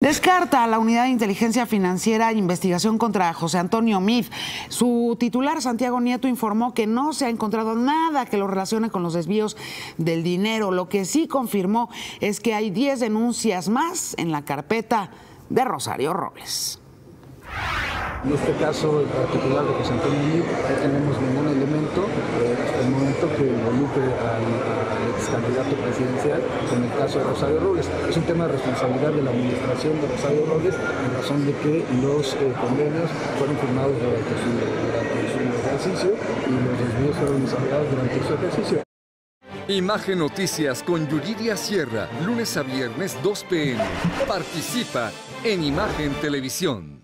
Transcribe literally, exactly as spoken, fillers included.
Descarta la Unidad de Inteligencia Financiera e Investigación contra José Antonio Meade. Su titular, Santiago Nieto, informó que no se ha encontrado nada que lo relacione con los desvíos del dinero. Lo que sí confirmó es que hay diez denuncias más en la carpeta de Rosario Robles. En este caso, en particular de José Antonio Meade, no tenemos ningún elemento eh, hasta el momento que involucre al, al ex candidato presidencial con el caso de Rosario Robles. Es un tema de responsabilidad de la administración de Rosario Robles, en razón de que los eh, convenios fueron firmados durante su, durante su ejercicio y los desvíos fueron desarrollados durante su ejercicio. Imagen Noticias con Yuridia Sierra, lunes a viernes dos p m Participa en Imagen Televisión.